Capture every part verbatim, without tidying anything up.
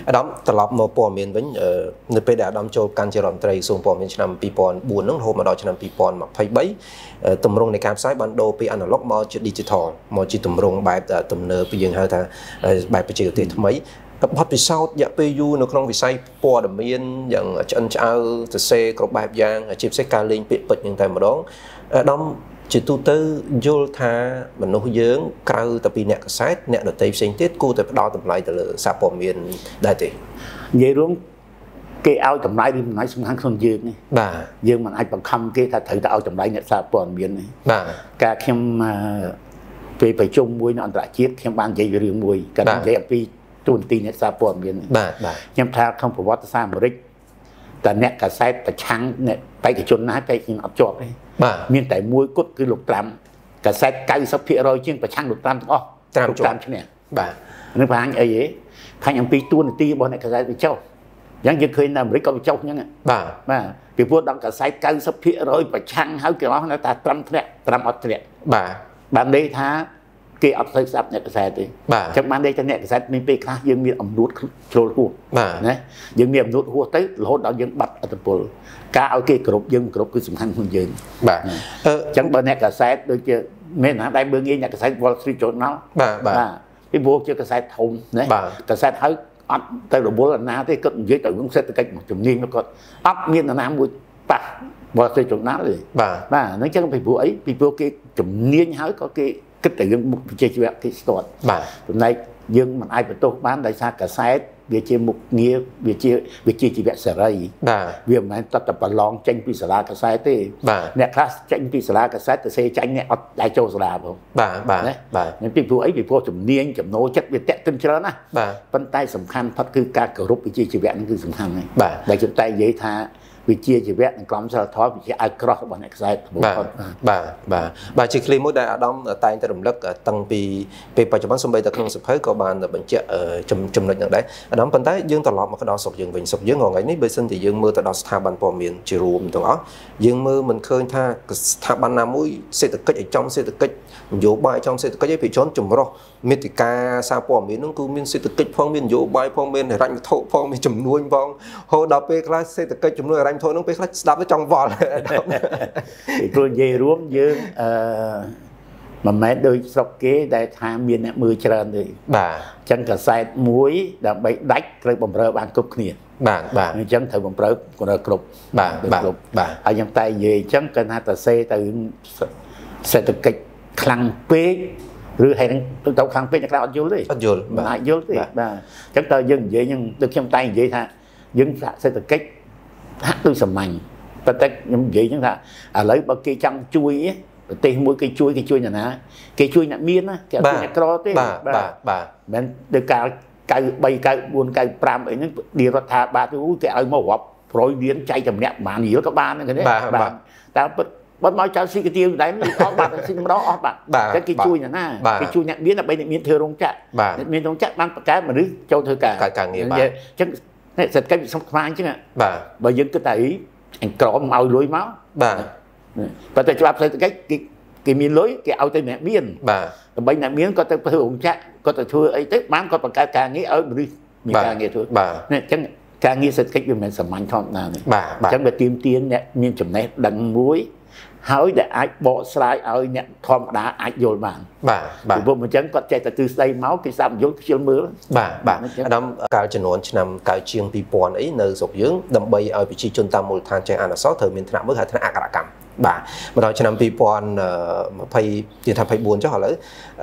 đóng tập lọc một bộ miền với nơi bây giờ đóng cho can chơi làm tây xuống bộ miền năm pi pon buồn nước hôm mà đòi năm pi pon mà phải bấy tầm rongในการใช้บันโดไปอันล็อกมอจุดดิจิทัลมอจุดตำรงแบบตำเนอไปยังให้ท่าแบบไปเจอติดทำไมพอไปเศร้าอยากไปอยู่ในครองวิสัยปอดเมียนอย่างจันเช้าจะเซกรบแบบยางจีบเซกาลิงปิดปิดอย่างแต่มาดองดอมจุดตู้ตื้อโยธามันนุ่งเยื้องกลายแต่ปีเนี้ยก็ใช้เนี้ยเดี๋ยวเตยเสียงติดกูแต่ดาวตำไรแต่ละสาปอเมียนได้ติยี่รุ่งเกี่ยวตำไรดิมันไหนสำคัญคนยืนนี่บ่ายืนมันไอ้บางคำเกี่ยวถ้าถือจะเอาตำไรเนี่ยสาปอเมียนนี่บ่าการเข้มไปไปจมมวยนั่นตระจี๊ดเข้มบางใจเรื่องมวยการใจปีตุนตีเนี่ยสาปอเมียนบ่าบ่ายังทาคำประวัติศาสตร์มริกแต่เนี้ยกระแสแต่ช้างเนี่ยไปกับชนน้าไปกินอับจอบเลยมีแต่มวยกุดคือหลุดตรำกระแสไก่สับเพียรอยจึงประชังหลุดตรำอ๋อหลุดตรำใช่ไหมบ่านึกพังไอ้ยี่พังยังปีตัวนี่ตีบอลในกระแสไปเจ้ายังจะเคยนำริกเอาไปเจ้ายังไงบ่าบ่าปีพวกดังกระแสไก่สับเพียรอยประชังเขาเกี่ยวกับนั่นแต่ตรำเนี่ยตรำอัดเนี่ยบ่าบางเดย์ท้าเกี่ยวกับสับเนี่ยกระแสตีบ่าจากบางเดย์จะเนี่ยกระแสมีปีคลายังมีอมนุษย์โชว์หัวบ่านะยังมีอมนุษย์หัวเต้โหดเอายังบัดอัตโปลการเอาเกี่ยวกับยังกรบคือสำคัญคนยืนบ่าจังบนเนี่ยกระแสโดยเฉพาะเมื่อนะได้เบื้องนี้เนี่ยกระแสวอลสตรีทโจนเนาะบ่าบ่าพี่บัวเจอกระแสทงเนี่ยกระแสเท้าอัดแต่ระบบน้ำที่ก็ยืดแต่ต้องเซตตะกั่งจุ่มนิ่งแล้วก็อัดมีนน้ำบุญปะวอลสตรีทโจนน้ำเลยบ่าบ่านั่นจังพี่บัวไอ้พี่บัวกี่จุ่มนิ่งหายก็กี่ก็แต่ยังมุกเชี่ยวที่สตอดบ่าตรงไหนยังมันไอ้ประตูบ้านได้ซากระแสเบียเชี่ยมุกเงี้ยเบียเชี่ยเบียเชี่ยจีบเสรีเวียมันตัดแต่ปลองเจงพิศลากระแสที่เนี่ยคลาสเจงพิศลากระแสแต่เซเจงเนี่ยเอาได้โจสลาผมบ่าบ่าบ่าเนี่ยพี่ผู้ไอ้พี่ผู้จุ่มเนียงจุ่มโนจัดเบียเตะตึงเชลนะบ่าปันใต้สำคัญพัดคือการกระรุบวิจิจีบนั่นคือสำคัญไงบ่าแต่จุดใต้ยัยท่าวิจิจีบนั่นกล่อมสารท้อวิจิอัลกรอบบนเอกไซต์บ่าบ่าบ่าบ่าจิคลีมุดได้อดอมตายแต่รำลึกตั้งปีปีปัจจุบันสมัยตะครุงสุภาพก็บานบัญชีจุ่มจุ่มหนึ่งอย่างใดอดอมปันใต้ยังตลอดมาก็ดอสกยังวิ่งสกยังงอไงนี่เบสันที่ยังมือตลอดสถาบันปอมีนจิรูมตรงอ๋อยังมือมันเคยท่าสถาบันนามุยเศรษฐกิจไอ้จอมเศรษฐกิจโยบายจอมเศรษฐกิจไอ้ผีชนจุ่มรอมิติกาซาปอมีนนั่งกูมีเศรษฐกิจพองมีโยบายพองมีรันโถพองมีจุ่มนวลพองโหดาวเปคลาเศรษฐกิจจุ่มนวลรันโถนั่งเปคลาดับไปจังหวะตัวเย่รวมยืนมันไม่โดยสกเกได้ทางมีนมือเจริญเลยจังกระแสมุ้ยดับใบดักเลยบ่มเรือบางกรุบเนี่ยบ่าบ่าจังถือบ่มเรือบคนละกรุบบ่าบ่าบ่าไอ้ยังไตเย่จังกันหาแต่เซแต่เศรษฐกิจคลังเป๊ะหรือให้ตัวตัวคลังเป๊ะจากเราอัดยุ่เลยอัดยุ่บ่ายุ่เลยบ่าจังแต่ยังเย่ยังตัวเข้มไตเย่ท่ายังเศรษฐกิจฮักตัวสมัยแต่แต่ยังเย่ยังท่าอะไรบางกีจังช่วยตีมวยกีช่วยกีช่วยอย่างนั้นกีช่วยอย่างมีนนะกีช่วยอย่างกรอตีบ่าบ่าบ่าเหมือนเด็กการไก่ใบไก่บุญไก่ปรามไอ้นั่นดีรัฐบาลที่รู้แกเอามาวับโปรยเลี้ยงใจจำเนียบมาหนีแล้วก็บ้านนั่นกันเนี่ยบ่าแต่บนมอเจ้าซีกเตียวได้ไม่ออกบัตรซิมร้อออกบัตรแต่กีช่วยอย่างนั้นกีช่วยอย่างมีนไปมีนเธอลงจัดมีนลงจัดบ้านประกาศมาหรือเจ้าเธอกาการเงี้ยบ่าจังเนี่ยเสร็จก็สมัยใช่ไหมบ่าบ่ยังก็แต่อันกรอมเอาลุยม้าบ่าแต่แต่จะรับเสร็จก็cái miếng lưới cái ao tây mẹ miên bên này miếng có tới thường chắc có tới thưa ấy tết bán có bằng cả càng nghĩ ở đi mình càng nghe thôi nên chẳng càng nghĩ sẽ cách mình sầm mạnh không nào này chẳng về tìm tiền nè miếng chấm này đằng muối hỏi để ai bỏ slide ở nhận thom đá ai vô bàn bà bà vô mình chẳng có chạy từ xây máu cái sao vô cái mưa bà bà năm cao chân nón năm cao chiêng pi pon ấy nơi sọc dưỡng đầm bay ở vị trí trung tâm một thang trên anh sáu thời mình thằng bước hai thằng ác cảm bà mà nói cho năm pi pon phải chỉทำให้บุญcho họ lấy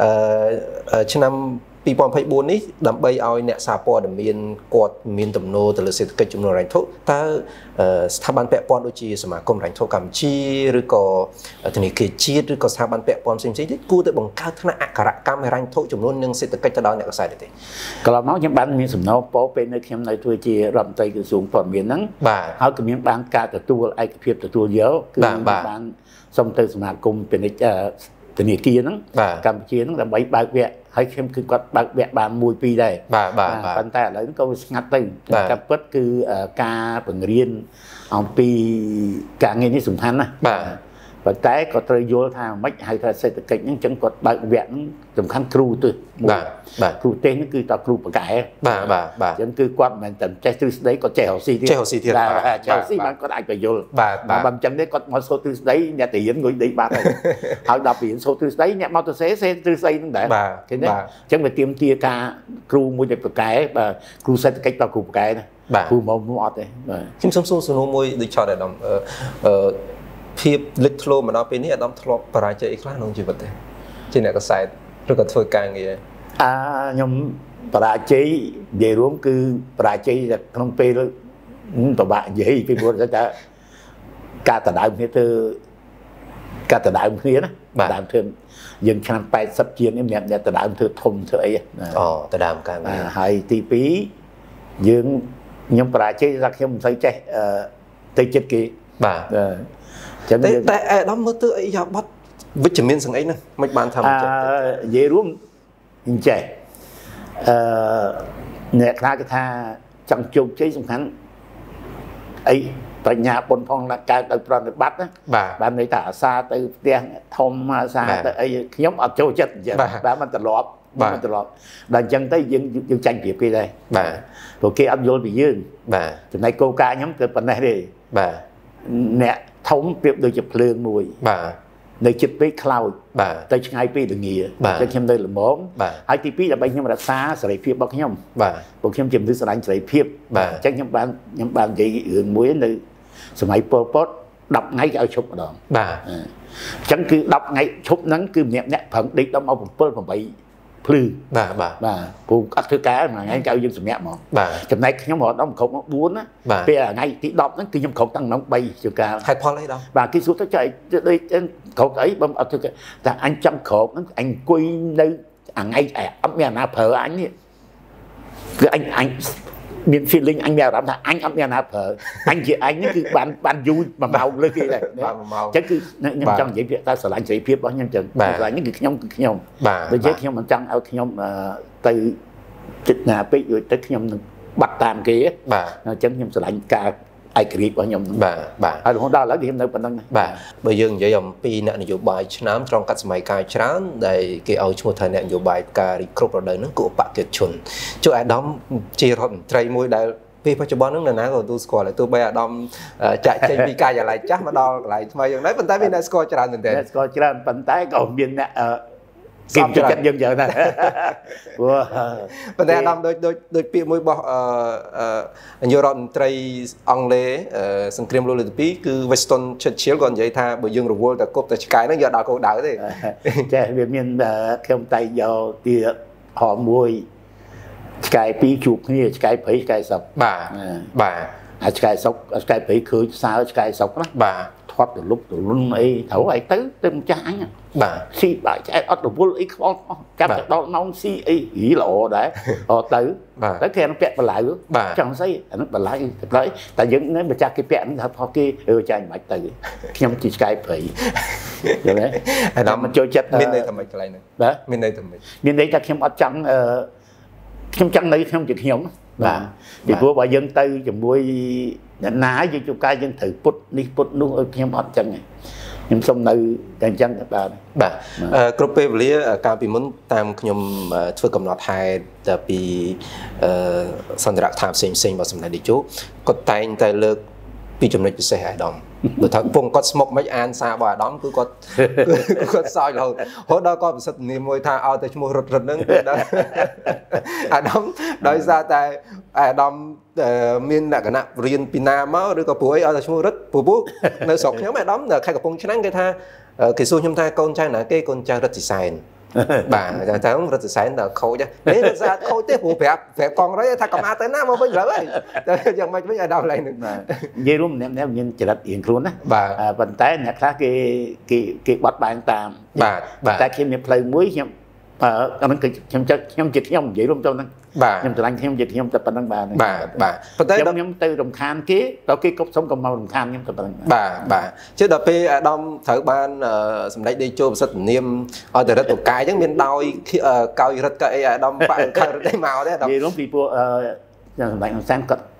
cho nămปีปอนไพ่บุญนี้ดำไปเอาเนี่ยซาปอดมีนกอดมีนตำโนแต่ละเศรษฐกิจจำนวนแรงทุกถ้าสถาบันแปะปอนโดยจีสมาคมแรงทุกกรรมชีหรือก็ธนาคารชีหรือก็สถาบันแปะปอนสิ่งที่กู้แต่บังคับธนาอักขระกรรมแรงทุกจำนวนหนึ่งเศรษฐกิจจะดาวเนี่ยก็ใส่ได้ก็เราเมาส์ยังบ้านมีสมนอโป๊เป็นในเข้มในตัวจีรำใจกระทรวงปอนมีนั้นเขาก็มีบางการแต่ตัวไอ้เพียบแต่ตัวเยอะคือบ้านสมเด็จสมาคมเป็นธนาคารนั้นกรรมชีนั้นแต่ใบบางเวะให้เข้มคือก็บางแวะบางมวยปีได้ปัญหาอะไรนั่นก็งัดตึงกับก็คือการเปิดเรียนเอาปีการเงินนี่สำคัญนะ và té có trời vô thà mấy hay là xây tự kịch những chân có bạn vẹn tầm khăn cừu từ bà bà cừu tên nó cứ tao cừu bà cái bà bà bà chân cứ quan mình tầm trái từ đấy có chèo xì thì chèo xì thì là chèo xì mà có đại phải vô bà bà bằng chân đấy có một số từ đấy nhà tiền người đấy bà này họ đọc biển số từ đấy nhà mau từ xe xe từ xây nó để bà cái đấy chân phải tiêm tia ca cừu mua được cái bà cừu xây tự kịch tao cừu cái này bà cừu màu mọt đấy chim sông sông sông môi đi cho đại đồng ờភាពlịchធ្លោមកដល់ពេលនេះអាដាមធ្លាប់បរាជ័យខ្លះក្នុងជីវិតទេជាអ្នកកសែតឬក៏ធ្វើការងារអាខ្ញុំបរាជ័យនិយាយរួមគឺបរាជ័យក្នុងពេលពិបាកនិយាយពីព្រោះថាការដណ្ដើមគ្នាធ្វើការដណ្ដើមគ្នាណាដណ្ដើមធ្វើយើងឆ្នាំแปดสิบជាងនេះម្នាក់អ្នកដណ្ដើមធ្វើធំធ្វើអីអូដណ្ដើមការងារហើយទីពីរយើងខ្ញុំបរាជ័យថាខ្ញុំមិនសូវចេះទៅចិត្តគេបាទតែតែអាដាមមើលទៅអីយ៉ាបត់វិជ្ជមានសឹងអីហ្នឹងមិនបានថាមិនចេះនិយាយរួមអញ្ចេះអឺអ្នកខ្លះគេថាចង់ជោគជ័យសំខាន់អីបញ្ញាបុណ្យផងកើតទៅប្រតិបត្តិណាបានន័យថាអាសាទៅផ្ទះធំអាសាទៅអីខ្ញុំអត់ចូលចិត្តអញ្ចឹងបាទមិនត្រឡប់មិនត្រឡប់ដល់អញ្ចឹងទៅយើងយើងចាញ់ប្រៀបគេដែរបាទព្រោះគេអត់យល់ពីយើងបាទចំណែកគោលការណ៍ខ្ញុំគឺប៉ុណ្ណេះទេបាទអ្នកធំប្រៀបដូចជាភ្លើងមួយបាទនៅចិត្តពេកខ្លោចបាទទៅឆ្ងាយពីល្ងាតែខ្ញុំនៅល្មមហើយទីពីរដើម្បីខ្ញុំរក្សាសេរីភាពរបស់ខ្ញុំបាទព្រោះខ្ញុំជាមនុស្សស្រឡាញ់សេរីភាពអញ្ចឹងខ្ញុំបានខ្ញុំបាននិយាយរឿងមួយនៅសម័យប៉ុលពតដប់ថ្ងៃគេឲ្យឈប់ម្ដងបាទអញ្ចឹងគឺដប់ថ្ងៃឈប់ហ្នឹងគឺម្នាក់ម្នាក់ប្រឹងដេកដល់មកbảy 8ភ្លឺបាទបាទបាទព្រោះអត់ធ្វើការមួយថ្ងៃគេឲ្យយើងសម្រាប់ហ្មងបាទចំណែកខ្ញុំរត់ដល់គ្រប់មកបួនណាពេលថ្ងៃទីដប់ហ្នឹងគឺខ្ញុំគ្រប់តាំងក្នុងបីជាការហេតុផលអីដល់បាទគេសួរទៅចុះដូចគ្រប់អីបើអត់ធ្វើតែអញចង់គ្រប់ហ្នឹងអញអង្គុយនៅថ្ងៃអត់មានអាណាប្រើអញនេះគឺអញអញមាន feeling អញមានអារម្មណ៍ថាអញអត់មានអាណាប្រើអញជាអញនេះគឺបានបានយូរមួយម៉ោងលើគេដែរបាទមួយម៉ោងអញ្ចឹងគឺខ្ញុំចង់និយាយពាក្យថាស្រឡាញ់សេរីភាពរបស់ខ្ញុំចឹងស្រឡាញ់នេះគឺខ្ញុំគឺខ្ញុំដូច្នេះខ្ញុំមិនចង់ឲ្យខ្ញុំទៅចិត្តណាពេកដូចទៅខ្ញុំនឹងបាត់តាមគេបាទអញ្ចឹងខ្ញុំស្រឡាញ់ការឯករាជ្យរបស់ខ្ញុំបាទបាទហើយរហូតដល់ឥឡូវខ្ញុំនៅប៉ុណ្្នឹងបាទបើយើងនិយាយអំពីអ្នកនយោបាយឆ្នាំត្រង់កាត់សម័យកាលច្រើនដែលគេឲ្យឈ្មោះថាអ្នកនយោបាយការរីគ្រប់រដូវហ្នឹងគឺឧបកិច្ចជនចុះអាដាមជារដ្ឋមន្ត្រីមួយដែលពេលបច្ចុប្បន្នហ្នឹងនរណាក៏ទទួលស្គាល់ដែរទោះបីអាដាមចាក់ចេញពីការិយាល័យចាស់មកដល់កន្លែងថ្មីយ៉ាងណាប៉ុន្តែមានអ្នកស្គាល់ច្រើនមែនទែនអ្នកស្គាល់ច្រើនប៉ុន្តែក៏មានអ្នកគេចិត្តយើងយ៉ាងណាព្រោះប៉ុន្តែអាដាមដូចដូចដូចពាក្យមួយរបស់អឺនាយករដ្ឋមន្ត្រីអង់គ្លេសសង្គ្រាមលោកលើកទីពីរគឺ Winston Churchill គាត់និយាយថាបើយើងរវល់តែគប់តែឆ្កែហ្នឹងយកដល់គោលដៅទេចាវាមានខ្ញុំតែយកទីហោមួយឆ្កែពីរជួបគ្នាឆ្កែព្រៃឆ្កែសុកបាទបាទហើយឆ្កែសុកឆ្កែព្រៃឃើញសើឆ្កែសុកណាបាទធាត់ទៅលុបទៅលុនអីត្រូវឲ្យទៅទៅម្ចាស់អញបាទស៊ីបាយឆ្អែតអត់រវល់អីខ្វល់ចាប់ទៅដល់ម៉ោងស៊ីអីហីល្អដែរអត់ទៅទៅគេនឹងពាក់បលៅចង់ស្អីអានោះបលៅតែតែយើងនៅម្ចាស់គេពាក់ហ្នឹងថាផុសគេអឺចាញ់មិនទៅខ្ញុំជាឆ្កែព្រៃយល់ទេអាដាមមិនចូលចិត្តមានន័យថាម៉េចកន្លែងហ្នឹងបាទមានន័យថាម៉េចមានន័យថាខ្ញុំអត់ចង់អឺខ្ញុំចង់នៅខ្ញុំជាខ្ញុំបាទពីព្រោះបើយើងទៅជាមួយអ្នកណាយើងជួបការយើងត្រូវពុតនេះពុតនោះឲ្យខ្ញុំអត់ចឹងខ្ញុំសុំនៅតែអញ្ចឹងបាទបាទគ្រប់ពេលវេលាកាលពីមុនតាមខ្ញុំធ្វើកំណត់ហេតុពីសន្ទរកថាផ្សេងផ្សេងរបស់សម្ដេចតេជោគាត់តែងតែលើកពីចំណុចពិសេសអាដាមបើថាពងគាត់ស្មុកមិនអានសាររបស់អាដាមគឺគាត់គាត់សោយរហូតរហូតដល់គាត់ប្រសិទ្ធនាមមួយថាឲ្យតែឈ្មោះរត់រត់ហ្នឹងគឺដល់អាដាមដោយសារតែអាដាមមានលក្ខណៈរៀនពីណាមកឬក៏ព្រោះអីឲ្យតែឈ្មោះរត់ព្រោះនៅស្រុកខ្ញុំអាដាមនៅខេត្តកំពង់ឆ្នាំងគេថាគេសួរខ្ញុំថាកូនចៅណាគេកូនចៅរត់សិសែនបាទតែតែរត់សរសែនតែខូចទេរត់សរសែនខូចទេព្រោះប្រាប់ប្រាប់កងរៃថាកំអាទៅណាមកវិញលើហើយតែយ៉ាងម៉េចវិញឲ្យដល់ឡើងនឹងនិយាយរួមម្នាក់ម្នាក់មានចរិតរៀងខ្លួនណាបាទប៉ុន្តែអ្នកខ្លះគេគេគេបាត់បែនតាមបាទតែខ្ញុំមានផ្លូវមួយខ្ញុំអាហ្នឹងគឺខ្ញុំចិត្តខ្ញុំជាខ្ញុំនិយាយរួមទៅហ្នឹងខ្ញុំស្រឡាញ់ខ្ញុំជាខ្ញុំតែប៉ុណ្្នឹងបាទបាទបាទប៉ុន្តែខ្ញុំទៅរំខានគេដល់គេគប់សុំកុំមករំខានខ្ញុំតែប៉ុណ្្នឹងបាទបាទជឿដល់ពេលអាដាមត្រូវបានសម្ដេចតេជោប្រសិទ្ធនាមឲ្យទៅរឹតបកាយអញ្ចឹងមានដោយកោយរឹតកអីអាដាមបាក់ខើរឹតអីមកទេអាដាមនិយាយរួមពីពួកយ៉ាងសម្ដេចហ៊ុនសែនគាត់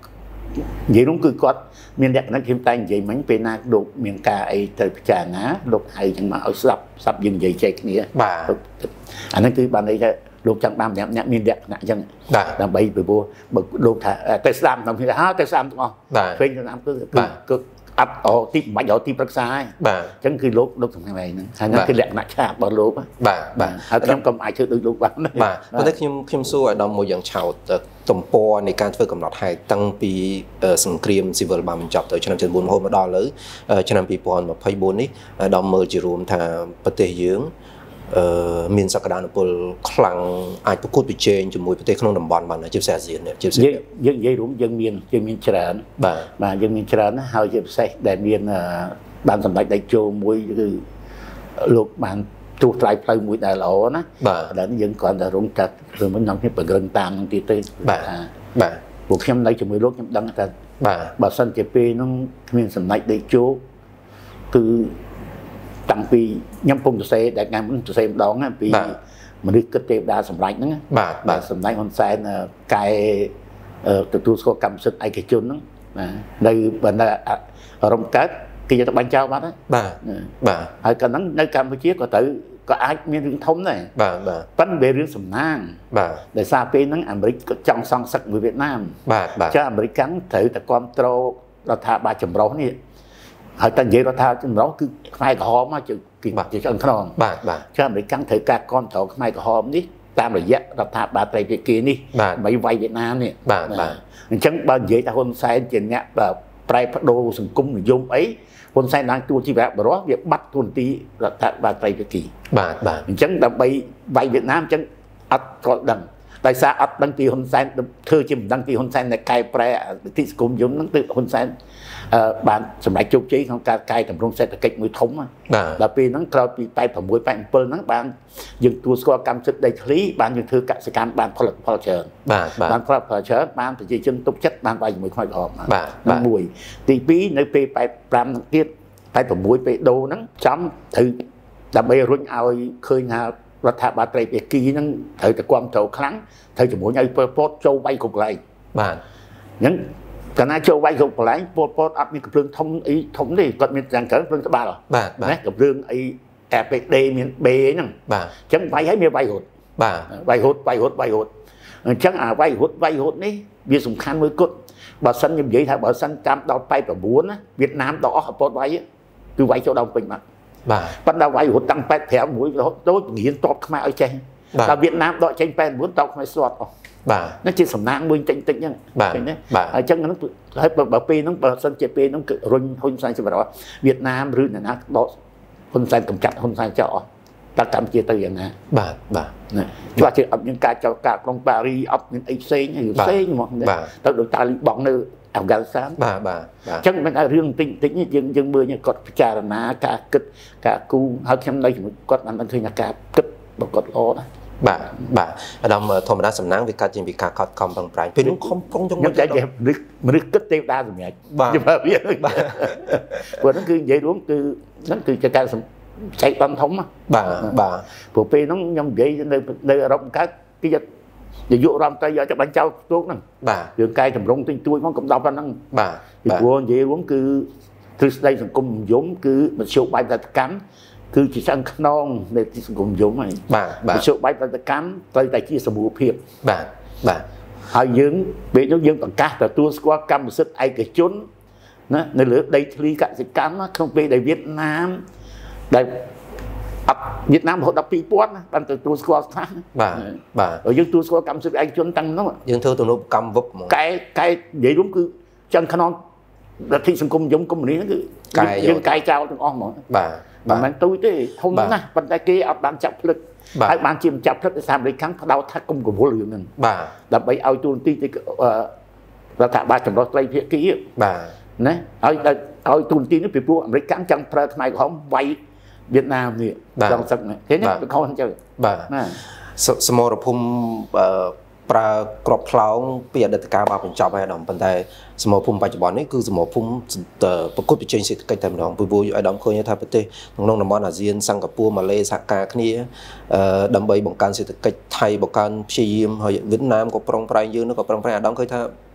vậy đúng cứ quát miền đẹp nó kiếm tay vậy mấy bên na đục miền cà ấy từ trà ná đục hay chẳng mà ở sập sập dừng vậy chạy kia bà anh nói cứ bạn ấy đục chẳng bám nhẹ nhẹ miền đẹp nè chẳng là bay về bùa bực đục thả tây sam đồng thì ha tây sam đúng không phên cho nam cứ cứ ấp ở tim bạch ở tim rất sai bà chẳng khi lúc lúc thằng này nữa hay nó cái lẹn nặng chạp vào lúc á bà bà ở trong cầm ai chưa được lúc bán bà có thể khiêm khiêm xua ở đồng một dạng chào tầm poในการធ្វើកំណត់ហេតុតាំងពីសង្គ្រាមស៊ីវិលបានបញ្ចប់ទៅឆ្នាំchín mươi bốnមកដល់លើឆ្នាំtwo thousand twenty-fourនេះដល់មើលជារួមថាប្រទេសយើងមានសក្តានុពលខ្លាំងអាចប្រកួតប្រជែងជាមួយប្រទេសក្នុងតំបន់បានជាពិសេសអាស៊ានជាពិសេសយើងនិយាយរួមយើងមានយើងមានច្រើនបាទបាទយើងមានច្រើនហើយជាពិសេសដែលមានបានសម្ដេចដេជោមួយគឺលោកបានទូថ្លៃផ្លូវមួយដែលល្អណាបាទដែលយើងគ្រាន់តែរងកាត់ឬមិននាំគ្នាប្រឹងតាមនឹងទៀតទេបាទបាទពួកខ្ញុំនៅជាមួយលោកខ្ញុំដឹងថាបាទបើសិនជាពេលហ្នឹងគ្មានសម្ដេចដេជោគឺតាំងពីខ្ញុំពុំសរសេរដែលថ្ងៃមុនសរសេរម្ដងពីមនុស្សគិតទេវតាសម្រាប់ហ្នឹងបាទបាទសម្ដេចហ៊ុនសែនកែទទួលស្គាល់កម្មសិទ្ធិឯកជនហ្នឹងបាទនៅបណ្ដារំកើតគេយកទៅបាញ់ចោលបាត់ហើយបាទបាទហើយកាលហ្នឹងនៅកម្ពុជាក៏ទៅក៏អាចមានរឿងធំដែរបាទបាទប៉ុន្តែរឿងសំណាងបាទដោយសារពេលហ្នឹងអាមេរិកក៏ចង់សងសឹកមួយវៀតណាមបាទបាទចាអាមេរិកកាំងត្រូវតែគ្រប់គ្រងរដ្ឋាភិបាលចម្រុះនេះហើយតែនិយាយរដ្ឋាភិបាលចម្រុះគឺខ្មែរក្រហមមកជាជាឆ្អឹងខ្នងបាទបាទចាអាមេរិកកាំងត្រូវការគ្រប់គ្រងខ្មែរក្រហមនេះតាមរយៈរដ្ឋាភិបាលត្រីភាគីនេះដើម្បីវាយវៀតណាមនេះបាទបាទអញ្ចឹងបើនិយាយថាហ៊ុនសែនជាអ្នកប្រែប្ដូរសង្គមនិយមអីហ៊ុនសែនឡើងទួលជីវៈបរិបទវាបាត់ទួនាទីរដ្ឋាភិបាលត្រីភាគីបាទបាទអញ្ចឹងដើម្បីវាយវៀតណាមអញ្ចឹងអត់ក៏ដឹងដោយសារអត់ដឹងពីហ៊ុនសែនធ្វើជាមិនដឹងពីហ៊ុនសែនដែលកែប្រែនីតិសង្គមនិយមហ្នឹងទើបហ៊ុនសែនបានសម្រេចជោគជ័យក្នុងការកែតម្រង់សេដ្ឋកិច្ចមួយធំដល់ពេលហ្នឹងក្រោយពីeighty-six eighty-sevenហ្នឹងបានយើងទទួលស្គាល់កម្មសិទ្ធិដីធ្លីបានយើងធ្វើកសិកម្មបានផលិតផលច្រើនបាទបានផលិតផលច្រើនបានប្រជាជនទុកចិត្តបានវាយជាមួយខ្មែរក្រហមបាទហ្នឹងមួយទីពីរនៅពេលeighty-fiveហ្នឹងទៀតeighty-sixពេលដូរហ្នឹងចំត្រូវដើម្បីរុញឲ្យឃើញថារដ្ឋាភិបាលត្រីភាគីហ្នឹងត្រូវតែគ្រប់គ្រងខ្លាំងត្រូវជំរុញឲ្យពលពតចូលវាយគ្រប់កន្លែងបាទអញ្ចឹងកាលណាចូលវាយគ្រប់កន្លែងពលពតអត់មានកំភ្លើងធំអីធំទេគាត់មានយ៉ាងច្រើនភ្លើងត្បាល់បាទណាកំភ្លើងអី a pê đê មាន B ហ្នឹងបាទអញ្ចឹងវាយឲ្យមានវាយរត់បាទវាយរត់វាយរត់វាយរត់អញ្ចឹងអាវាយរត់វាយរត់នេះវាសំខាន់មួយគត់បើសិនខ្ញុំនិយាយថាបើសិនតាមដល់eighty-nineណាវៀតណាមដល់អស់អពតវាយគឺវាយចូលដល់ពេញបាត់បាទប៉ុន្តែវាយរត់តាំងeighty-fiveមួយរហូតដូចរៀនតបខ្មែរឲ្យចេះដល់វៀតណាមដកចេញeighty-nineតបខ្មែរស្វាត់អស់បាទនេះជាសំណាងមួយតិចតិចហ្នឹងឃើញទេហើយអញ្ចឹងហ្នឹងហើយបើពេលហ្នឹងបើសិនជាពេលហ្នឹងគឺរុញហ៊ុនសែនសម្រាប់វៀតណាមឬអ្នកណាដកហ៊ុនសែនកំចាត់ហ៊ុនសែនចោលអស់តែកម្ពុជាទៅយ៉ាងណាបាទបាទណាច្បាស់ជាអត់មានការចោទការក្នុងប៉ារីអត់មានអីផ្សេងឬផ្សេងហ្មងទៅដោយតាលីបង់នៅអាហ្វហ្គានីស្ថានបាទបាទអញ្ចឹងមិនថារឿងតិចតិចនេះយើងយើងមើលគាត់ពិចារណាការគិតការគូហើយខ្ញុំនៅជាមួយគាត់បានឃើញថាការគិតរបស់គាត់ល្អណាស់បាទបាទអាដាមធម្មតាសំណាងវាកាត់ជាងពីការខត់ខំប្រឹងប្រែងពេលនោះខំប្រឹងចង់ខ្ញុំចែកមនុស្សមនុស្សគិតទេវតាសម្រាប់បាទវាបាទព្រោះហ្នឹងគឺនិយាយរួមគឺហ្នឹងគឺជាការចែកបំធំបាទបាទព្រោះពេលហ្នឹងខ្ញុំនិយាយនៅនៅអឺរ៉ុបកើតគេយកនាយករដ្ឋមន្ត្រីយកទៅបាញ់ចោលទូកហ្នឹងបាទរឿងកែតម្រង់ទិញទួយមកកំដប់ហ្នឹងបាទពីព្រោះនិយាយរួមគឺទ្រឹស្ដីសង្គមនិយមគឺមធ្យោបាយផលិតកម្មគឺជាឆ្អឹងខ្នងនៃសង្គមនិយមហើយបាទបាទមធ្យោបាយផលិតកម្មត្រូវតែជាសមូហភាពបាទបាទហើយយើងពេលនោះយើងប្រកាសទទួលស្គាល់កម្មសិទ្ធិឯកជនណានៅលើដីធ្លីកសិកម្មក្នុងពេលដែលវៀតណាមដែលអត់វៀតណាមរហូតដល់two thousandណាបានទទួលស្គាល់ខ្លះបាទបាទយើងទទួលស្គាល់កម្មសិទ្ធិឯកជនតាំងនោះយើងធ្វើទំនើបកម្មវឹកហ្មងកែកែនិយាយរួមគឺចឹងខ្នងរដ្ឋាភិបាលសង្គមនិយមកុម្មុយនីសគឺយើងកែចោលទាំងអស់ហ្មងបាទមិនមែនទូចទេធំណាស់ប៉ុន្តែគេអត់បានចាប់ភ្លឹកហើយបានជាម្ចាស់ភ្លឹកដោយសារអាមេរិកខាងផ្ដោតថាគុំកវល់រឿងហ្នឹងបាទដើម្បីឲ្យទូនទីទៅរដ្ឋាភិបាលចម្រុះត្រីភាគីបាទណាឲ្យឲ្យទូនទីនេះពីព្រោះអាមេរិកខាងចង់ប្រើខ្មែរក្រហមវាយវៀតណាមនេះចង់សឹកនេះឃើញទេខុសអញ្ចឹងបាទណាសមរភូមិប្រើក្របខ្លោងពីអតីតកាលមកបញ្ចប់ហើយដល់ប៉ុន្តែសមរភូមិបច្ចុប្បន្ននេះគឺសមរភូមិប្រកួតប្រជែងសេដ្ឋកិច្ចតែម្ដងពីព្រោះឲ្យដំឃើញថាប្រទេសក្នុងតំបន់អាស៊ានសិង្ហបុរីម៉ាឡេសហការគ្នាដើម្បីបង្កើនសេដ្ឋកិច្ចថៃបង្កើនព្យាយាមហើយវៀតណាមក៏ប្រឹងប្រែងយើងនោះក៏ប្រឹងប្រែងអាដាមឃើញថា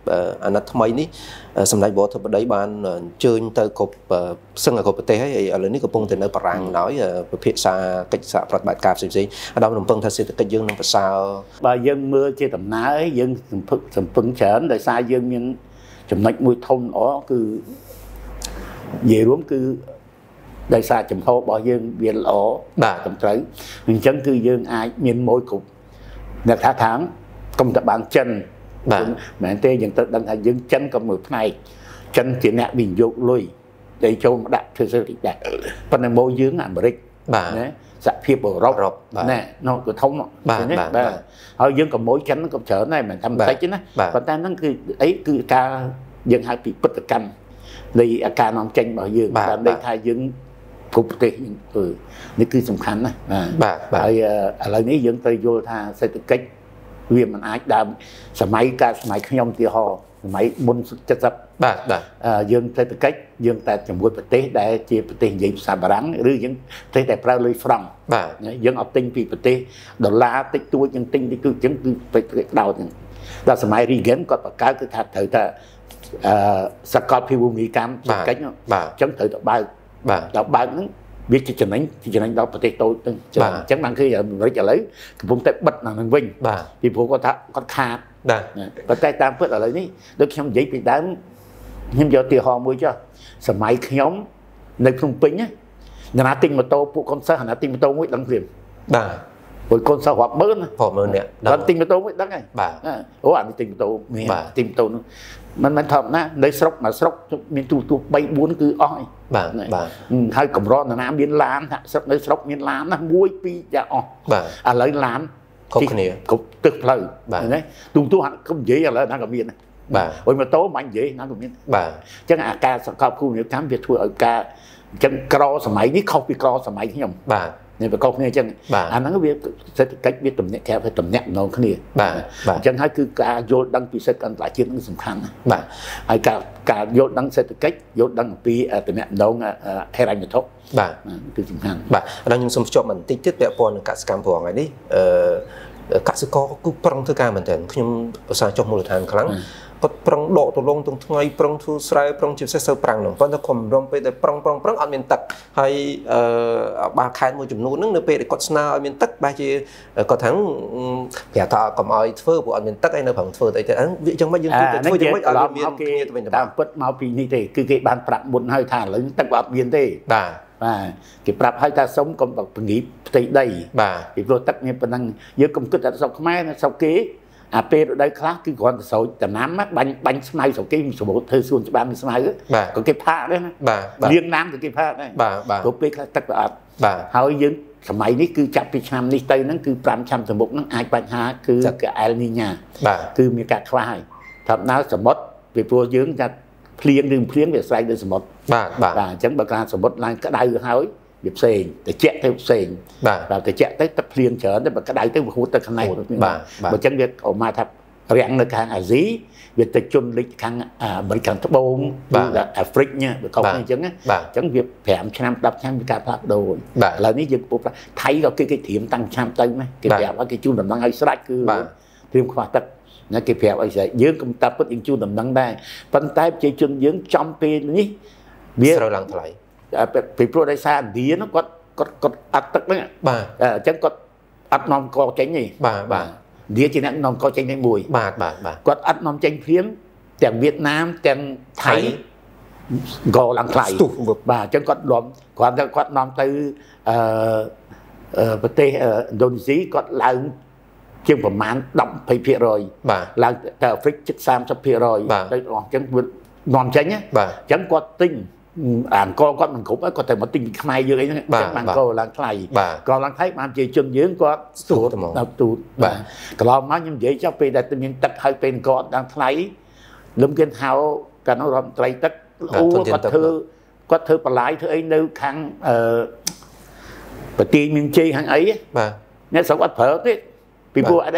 អាណត្តិថ្មីនេះសម្ដេចវរធិបតីបានអញ្ជើញទៅគ្រប់សឹងគ្រប់ប្រទេសហើយឥឡូវនេះកំពុងតែនៅបារាំងហើយពិភាក្សាកិច្ចសហប្រតិបត្តិការផ្សេងៗអាដាមរំពឹងថាសេដ្ឋកិច្ចយើងនឹងប្រសើរបើយើងមើលជាដំណើរយើងសំភឹកសំពឹងច្រើនដោយសារយើងមានចំណុចមួយធំល្អគឺនិយាយរួមគឺដោយសារចំហរបស់យើងវាល្អបាទត្រឹមត្រូវអញ្ចឹងគឺយើងអាចមានមួយគ្រប់អ្នកថាខាងកុំតែបានចិនបាទមែនទេយើងត្រូវដឹងថាយើងចិនក៏មួយផ្នែកចិនជាអ្នកវិនិយោគលុយដែលចូលមកដាក់ធ្វើសេដ្ឋកិច្ចដែរប៉ុន្តែមកយើងអាមេរិកបាទណាសហភាពអឺរ៉ុបណែនោះគឺធំបាទបាទហើយយើងក៏មកចិនក៏ច្រើនដែរមិនថាបន្តិចទេណាប៉ុន្តែហ្នឹងគឺអីគឺការយើងហៅពីពុតកម្មនៃការនាំចេញរបស់យើងតាមន័យថាយើងគ្រប់ប្រទេសអឺនេះគឺសំខាន់ណាបាទហើយឥឡូវនេះយើងត្រូវយល់ថាសេដ្ឋកិច្ចវាមិនអាចដើមសម័យកាលសម័យខ្ញុំទីហោសម័យមុនเจ็ดสิบបាទបាទយើងសេដ្ឋកិច្ចយើងតែជាមួយប្រទេសដែលជាប្រទេសនិយាយភាសាបារាំងឬយើងប្រទេសដែលប្រើលុយហ្វ្រង់បាទយើងអត់ទិញពីប្រទេសដុល្លារតិចតួចយើងទិញតិចតួចអញ្ចឹងគឺប្រទេសដោតហ្នឹងដល់សម័យ Reagan គាត់បង្កើតគឺថាត្រូវតែអឺសកលភាវូមីកម្មសេដ្ឋកិច្ចអញ្ចឹងត្រូវតែបើកបាទដល់បើកហ្នឹងវាជាចំណេញជាចំណេញដល់ប្រទេសតូចទៅអញ្ចឹងបានគឺអាមេរិកឥឡូវកំពុងតែបិទនៅនឹងវិញពីព្រោះគាត់ថាគាត់ខាតបាទប៉ុន្តែតាមពិតឥឡូវនេះដូចខ្ញុំនិយាយពីដើមខ្ញុំយកទីហោមួយចុះសម័យខ្ញុំនៅភ្នំពេញណាណាទិញម៉ូតូពួកកូនសិស្សណាទិញម៉ូតូមួយដឹងព្រាមបាទពួកកូនសិស្សរាប់ម៉ឺនរាប់ម៉ឺនអ្នកដល់ទិញម៉ូតូមួយដឹងហើយបាទអូអានេះទិញម៉ូតូមានទិញម៉ូតូនោះមិនមិនធម្មតានៅស្រុកមកស្រុកមានទូទូបីបួនគឺអស់ហើយបាទបាទហើយកម្រណាមានឡានថាស្រុកនៅស្រុកមានឡានណាមួយពីរចាអស់បាទឥឡូវឡានគ្រប់គ្នាគ្រប់ទឹកផ្លូវណាទូទូអត់កុំនិយាយឥឡូវណាក៏មានបាទអុយម៉ូតូមិននិយាយណាក៏មានបាទអញ្ចឹងអាការសកលភូមិកម្មវាធ្វើឲ្យការអញ្ចឹងក្រសម័យនេះខុសពីក្រសម័យខ្ញុំបាទនេះប្រកបគ្នាអញ្ចឹងអាហ្នឹងវាសេដ្ឋកិច្ចវាទំនាក់គេថាទំនាក់ម្ដងគ្នាបាទអញ្ចឹងហើយគឺការយល់ដឹងពីសេដ្ឋកិច្ចអន្តរជាតិនឹងសំខាន់ណាបាទហើយការការយល់ដឹងសេដ្ឋកិច្ចយល់ដឹងអំពីទំនាក់ម្ដងហិរញ្ញវត្ថុបាទគឺសំខាន់បាទឥឡូវខ្ញុំសូមភ្ជាប់បន្តិចទៀតពាក់ព័ន្ធនឹងកសិកម្មប្រងថ្ងៃនេះអឺកសិករគឺប្រឹងធ្វើការមែនទែនខ្ញុំឧស្សាហ៍ចុះមូលដ្ឋានខ្លាំងគាត់ប្រឹងដកទលងទាំងថ្ងៃប្រឹងធ្វើស្រែប្រឹងជាពិសេសទៅប្រាំងហ្នឹងប៉ុន្តែខ្ញុំរំពេលតែប្រឹងប្រឹងប្រឹងអត់មានទឹកហើយអឺបាខេតមួយចំនួនហ្នឹងនៅពេលដែលគាត់ស្នើឲ្យមានទឹកបែរជាគាត់ថាប្រាប់ថាកុំឲ្យធ្វើព្រោះអត់មានទឹកឯនៅប្រឹងធ្វើទៅអីទៅវាចឹងមិនយើងគួរតែធ្វើយ៉ាងម៉េចឲ្យមានគ្នាទៅវិញទៅតាមពិតមកពីនេះទេគឺគេបានប្រាប់មុនហើយថាឥឡូវទឹកអត់មានទេបាទបាទគេប្រាប់ឲ្យថាសុំកុំបង្រៀបផ្ទៃដីបាទពីព្រោះទឹកមានប៉ុណ្ណឹងយើងកុំគិតតែស្រុកខ្មែរស្រុកគេអាពេលរដូវខ្លះគឺគ្រាន់តែស្រោចដំណាំបាញ់បាញ់ស្មៅស្រុកគេសម្បូរធ្វើសួនច្បារមានស្មៅក៏គេផាកដែរណាបាទលាងណាំក៏គេផាកដែរបាទបាទព្រោះពេលខ្លះទឹកវាអត់បាទហើយយើងសម័យនេះគឺចាប់ពីឆ្នាំនេះទៅហ្នឹងគឺប្រាំឆ្នាំទៅមុខហ្នឹងអាចបញ្ហាគឺកអែលនីញ៉ាបាទគឺមានការខ្វះហើយថាដំណើរសមុទ្រពីព្រោះយើងថាភ្លៀងឬភ្លៀងវាស្រ័យលើសមុទ្របាទបាទបាទអញ្ចឹងបើការសមុទ្រឡើងក្តៅហើយវាផ្សេងត្រជាក់ទៅផ្សេងបាទត្រជាក់ទៅទឹកភ្លៀងច្រើនតែបើក្តៅទៅវាហួតទៅខាងនេះបាទបើអញ្ចឹងវាអមថារាំងនៅខាងអាស៊ីវាទៅជន់លិចខាងអាមេរិកខាងត្បូងឬអាហ្វ្រិកញ៉ាបើកុំអញ្ចឹងអញ្ចឹងវាប្រាំឆ្នាំដប់ឆ្នាំវាការផ្លាស់ប្ដូរឥឡូវនេះយើងពុះថៃក៏គេគេត្រៀមតាំងឆ្នាំទៅណាគេប្រាប់ឲ្យគេជូនដំណឹងឲ្យស្រេចគឺត្រៀមខ្វះទឹកណាគេប្រាប់ឲ្យស្រេចយើងកំតាពិតយើងជូនដំណឹងដែរប៉ុន្តែប្រជាជនយើងចំពេលនេះវាត្រូវឡើងថ្លៃពីព្រោះដោយសារឥណ្ឌានោះគាត់គាត់គាត់អត់ទឹកហ្នឹងបាទអញ្ចឹងគាត់អត់នាំកចេញទេបាទបាទវាជាអ្នកនាំកចេញទាំងមួយបាទបាទបាទគាត់អត់នាំចេញភ្លាមទាំងវៀតណាមទាំងថៃកឡើងថ្លៃបាទអញ្ចឹងគាត់នាំគាត់ទៅគាត់នាំទៅអឺប្រទេសឥណ្ឌូនេស៊ីគាត់ឡើងជាងប្រមាណដប់ยี่สิบភាគរយបាទឡើងទៅអាហ្វ្រិកជិតសាមសិបភាគរយទៅអញ្ចឹងនាំចេញបាទអញ្ចឹងគាត់ទិញអង្គគាត់មិនគ្រប់គាត់តែមកទិញពីខ្មែរយើងអីហ្នឹងបានកឡើងថ្លៃកឡើងថ្លៃបានជាជនយើងគាត់ស្ទូតហ្មងទូតបាទកន្លងមកខ្ញុំនិយាយចុះពេលដែលមានទឹកហើយពេលគាត់ឡើងថ្លៃលំគិនហៅកាលនោះរដ្ឋមន្ត្រីទឹកអូគាត់ធ្វើគាត់ធ្វើបន្លាយធ្វើអីនៅខាងអឺប្រទីមានជ័យខាងអីបាទអ្នកស្រុកអត់ប្រើទេពីព្រោះអី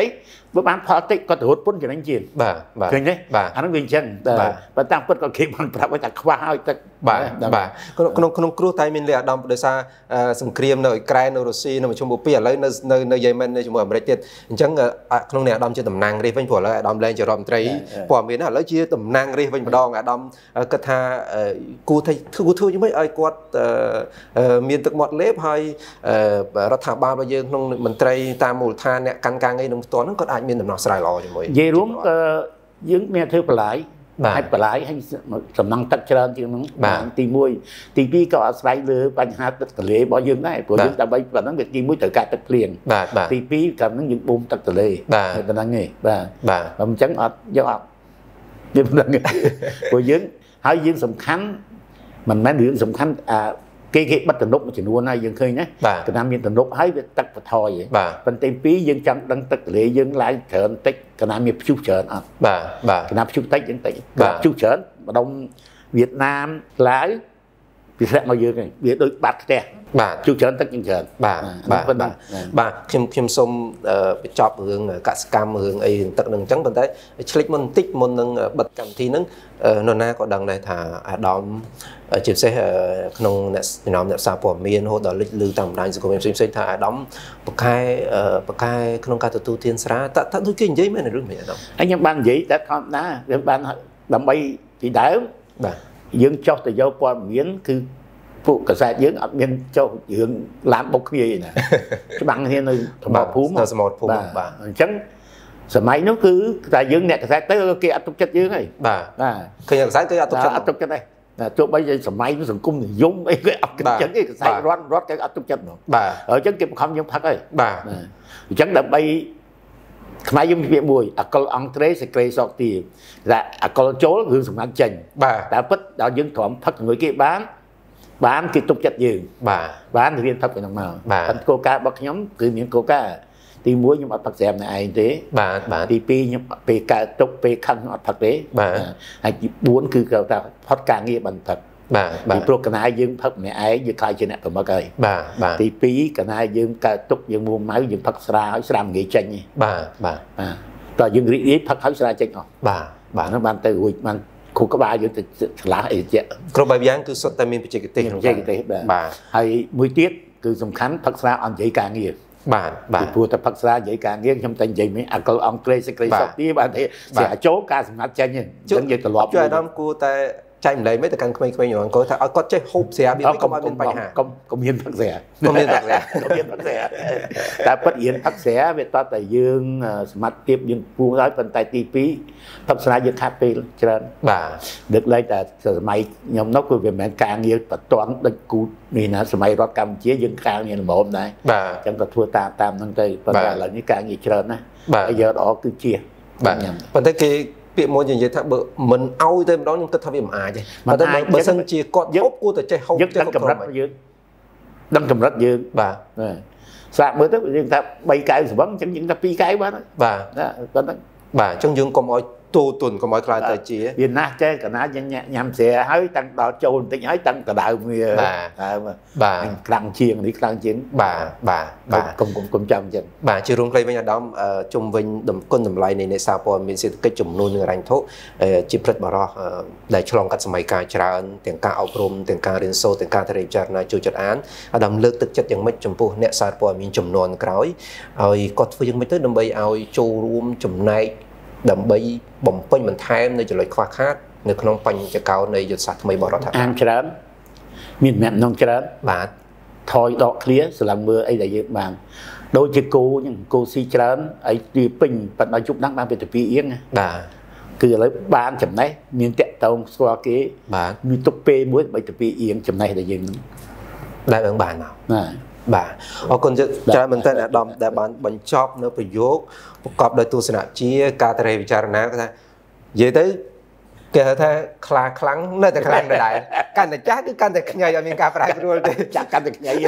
với bán phá tích có thể hút vốn cho đánh chiến bà bà ឃើញទេបាទអាហ្នឹងវាអញ្ចឹងបើតាមពិតក៏គេបានប្រាប់ថាខ្វះហើយទឹកបាទបាទក្នុងក្នុងគ្រោះតែមានលេខអាដាមដោយសារសង្គ្រាមនៅអ៊ុយក្រែននៅរុស្ស៊ីនៅមជ្ឈមបូព៌ាឥឡូវនៅនៅនៅយេម៉ែននៅជាមួយអាមេរិកទៀតអញ្ចឹងក្នុងនេះអាដាមជាតំណាងរាស្ត្រវិញព្រោះឥឡូវអាដាមលែងជារដ្ឋមន្ត្រីព័ត៌មានឥឡូវជាតំណាងរាស្ត្រវិញម្ដងអាដាមគិតថាគួរធ្វើគួរធ្វើយ៉ាងម៉េចឲ្យគាត់មានទឹកមាត់លេបហើយរដ្ឋាភិបាលរបស់យើងក្នុងមន្ត្រីតាមមូលដ្ឋានអ្នកកាន់ការងារនឹងផ្ទាល់ហ្នឹងគាត់អាចមានដំណោះស្រាយល្អជាមួយនិយាយរួមយើងមានធ្វើបន្លាយហើយបន្លាយហើយសំណង់ទឹកច្រើនជាងហ្នឹងទីមួយទីពីរក៏អាស្រ័យលើបញ្ហាទឹកទន្លេរបស់យើងដែរព្រោះយើងដើម្បីប៉ុណ្ណឹងវាទីមួយត្រូវការទឹកភ្លៀងទីពីរក៏ហ្នឹងយើងបូមទឹកទន្លេប៉ុណ្ណឹងទេបាទបាទអញ្ចឹងអត់យកអត់វាប៉ុណ្ណឹងព្រោះយើងហើយយើងសំខាន់មិនមែនរឿងសំខាន់អាគេគេបិទទំនប់មួយចំនួនហើយយើងឃើញណាកណ្ដាលមានទំនប់ហើយវាទឹកបន្ថយប៉ុន្តែពីរយើងចង់ដឹងទឹកទន្លេយើងឡើងច្រើនតិចកណ្ដាលមានព្យុះច្រើនអត់បាទបាទកណ្ដាលព្យុះតិចយើងតិចព្យុះច្រើនម្ដុំវៀតណាមឡាវវាធ្លាក់មកយើងហ្នឹងវាដូចបាត់ផ្ទះបាទព្យុះច្រើនទឹកយើងច្រើនបាទបាទបាទខ្ញុំខ្ញុំសូមបញ្ចប់រឿងកសកម្មរឿងអីទឹកនឹងអញ្ចឹងប៉ុន្តែឆ្លិចមុនបន្តិចមុននឹងបិទកម្មវិធីហ្នឹងនរណាក៏ដឹងដែរថាអាដាមជាពិសេសក្នុងអ្នកចំណោមអ្នកសារព័ត៌មានរហូតដល់លេចលឺតាមបណ្ដាញសង្គមផ្សេងផ្សេងថាអាដាមប្រកែប្រកែក្នុងការទទួលទានស្រាតើតើដូចគេនិយាយមែនរឿងមិនអាដាមហើយខ្ញុំបាននិយាយតែធម្មតាវាបានដើម្បីពីដើមបាទយើងចោះទៅយកព័ត៌មានគឺពួកកសែតយើងអត់មានចុះរឿងឡានបុកគ្នាទេណាច្បាំងគ្នានៅសមរភូមិនៅសមរភូមិបាទអញ្ចឹងសម័យនោះគឺតែយើងអ្នកកសែតទៅគេអត់ទុកចិត្តយើងហើយបាទបាទឃើញកសែតគេអត់ទុកចិត្តអត់ទុកចិត្តទេទោះបីជាសម័យសង្គមនិយមអីគេអត់គិតចឹងទេកសែតរត់រត់គេអត់ទុកចិត្តហ្មងបាទអញ្ចឹងគេបង្ខំយើងផឹកហើយបាទអញ្ចឹងដើម្បីខ្មែរយើងមានពាក្យមួយអកលអង់ត្រេសេក្រេសកទីថាអកលចូលរឿងសម្ងាត់ចេញបាទតែពិតដល់យើងទ្រាំផឹកជាមួយគេបានបានគេទុកចិត្តយើងបាទបានរៀនផឹកពីហ្នឹងមកប៉ុន្តែគោលការណ៍របស់ខ្ញុំគឺមានគោលការណ៍ទីមួយខ្ញុំអត់ផឹកស្រាប់អ្នកឯងទេបាទបាទទីពីរខ្ញុំពេលកើតទុកពេលខឹងខ្ញុំអត់ផឹកទេបាទហើយទីបួនគឺគេថាផុតការងារបានផឹកបាទពីព្រោះកណាយយើងផឹកម្នាក់ឯងយើងខ្លាចជាអ្នកប្រមឹកហើយបាទបាទទីពីរកណាយយើងកើតទុកយើងមួម៉ៅយើងផឹកស្រាហើយស្រាមិនងាយចេញទេបាទបាទបាទតើយើងរីករាយផឹកហើយស្រាចេញអស់បាទបាទហ្នឹងបានទៅរួចបានគូក្បាលយើងទៅឆ្លាស់អីជាគ្រប់បែបយ៉ាងគឺសុទ្ធតែមានបច្ចេកទេសក្នុងបច្ចេកទេសបាទហើយមួយទៀតគឺសំខាន់ផឹកស្រាអត់និយាយការងារបាទបាទព្រោះតែផឹកស្រានិយាយការងារខ្ញុំតែនិយាយមិនអកលអង់គ្លេសសេក្រេសទីបាទទេស្រាចូលការសម្ងាត់ចេញអញ្ចឹងយើងត្រឡប់ជួយអាដាមគួរតែចែកម្លែកមិនទៅកាន់ក្មេងៗហ្នឹងគាត់ថាឲ្យគាត់ចេះហូបស្រាវាកុំឲ្យមានបញ្ហាកុំកុំមានផឹកស្រាកុំមានផឹកស្រាកុំមានផឹកស្រាតែពិតរៀនផឹកស្រាវាតតែយើងសមត្ថភាពយើងពូងហើយប៉ុន្តែទីពីរផឹកស្រាយើងខាត់ពេលច្រើនបាទដឹកឡើងតែសម័យខ្ញុំនោះគឺវាមិនមែនការងារបតន់ដឹកគូនេះណាសម័យរដ្ឋកម្ពុជាយើងការងារល្មមដែរបាទអញ្ចឹងក៏ធ្វើតាមតាមហ្នឹងទៅប៉ុន្តែឥឡូវនេះការងារច្រើនណាស់ហើយយកល្អគឺជាបាទប៉ុន្តែគេពាក្យមួយនិយាយថាបើមិនអោយទៅម្ដងខ្ញុំគិតថាវាមិនអាចទេប៉ុន្តែបើសិនជាគាត់ហូបគួរតែចេះហូបចេះកម្រិតយើងដឹងកម្រិតយើងបាទស្រាក់មើលទៅយើងថាបីកែវស្វឹងអញ្ចឹងយើងថាពីរកែវបានបាទប៉ុណ្ណឹងបាទអញ្ចឹងយើងកុំឲ្យទូទុនកុំឲ្យខ្លាចទៅជាវាណាស់ចេះកណាយើងញ៉ាំស្រាហើយតាំងដល់ចូលបន្តិចហើយតាំងដៅវាបាទខ្លាំងជាងនេះខ្លាំងជាងបាទបាទបាទកុំកុំកុំចាំអញ្ចឹងបាទជារួមខ្លីវិញអាដាមជុំវិញគុណតម្លៃនៃអ្នកសារព័ត៌មានសេដ្ឋកិច្ចចំនួននឹងរញ្ញធុជាព្រឹត្តបរិះដែលឆ្លងកាត់សម័យកាលច្រើនទាំងការអប់រំទាំងការរៀនសូត្រទាំងការធ្វើពិចារណាចូលចិត្តអានអាដាមលើកទឹកចិត្តយ៉ាងម៉េចចំពោះអ្នកសារព័ត៌មានចំនួនក្រោយហើយគាត់ធ្វើយ៉ាងម៉េចទៅដើម្បីឲ្យចូលរួមចំណែកដើម្បីបំពេញបន្ថែមនៅចំណុចខ្វះខាតនៅក្នុងបញ្ចកោណនៃយុទ្ធសាស្ត្រថ្មីរបស់រដ្ឋាភិបាលអានច្រើនមានអ្នកនងច្រើនបាទថយដកឃ្លាស្រឡឹងមើលអីដែលយើងបានដូចជាគោអញ្ចឹងគោស៊ីច្រើនអីទីពេញប៉ុន្តែជប់ដល់បានទៅពីអៀងបាទគឺឥឡូវបានចំណេះមានតាក់តងស្គាល់គេបាទមានទុកពេលមួយបីទៅពីអៀងចំណេះដែលយើងដែលយើងបានមកបាទបាទអរគុណច្រើនមែនតើអាដាមដែលបានបញ្ចប់នៅប្រយោគប្រកបដោយទស្សនៈជាការតរេពិចារណាគាត់ថានិយាយទៅគេហៅថាខ្លាខ្លាំងនៅតែខ្លាំងដែរកាន់តែចាស់គឺកាន់តែខ្ញីអត់មានការប្រែប្រួលទេចាស់កាន់តែខ្ញី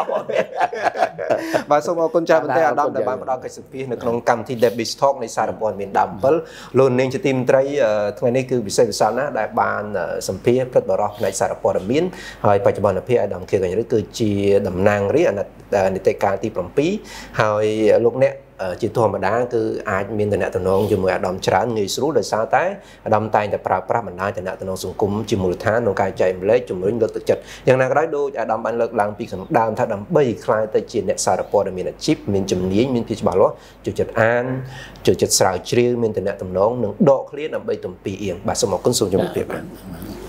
បាទសូមអរគុណច្រើនមែនតើអាដាមដែលបានផ្ដល់កិច្ចសម្ភាសនៅក្នុងកម្មវិធី Debis Talk នៃសារព័ត៌មានដើមអំពិលលោកនាងជាទីមន្ត្រីថ្ងៃនេះគឺពិសេសវិសាលណាស់ដែលបានសម្ភាសព្រឹទ្ធបរិះផ្នែកសារព័ត៌មានហើយបច្ចុប្បន្នភាពអាដាមខៀវកញ្ញរិទ្ធគឺជាតំណាងរាស្ត្រនីតិកាលទី7ហើយលោកអ្នកជាធម្មតាគឺអាចមានតំណែងតំណងជាមួយអាដាមច្រើនងាយស្រួលដោយសារតែអាដាមតែងតែប្រើប្រាស់បណ្ដាញតំណែងតំណងសង្គមជាមូលដ្ឋានក្នុងការចែករំលែកជំរុញលើកទឹកចិត្តយ៉ាងណាក៏ដោយដូចអាដាមបានលើកឡើងពីខាងដើមថាដើម្បីខ្លាយទៅជាអ្នកសារព័ត៌មានអាជីពមានជំនាញមានភាពច្បាស់លាស់ចូលចិត្តអានចូលចិត្តស្រាវជ្រាវមានតំណែងតំណងនិងដកឃ្លាដើម្បីទំពីអៀងបាទសូមអរគុណសូមជម្រាបលា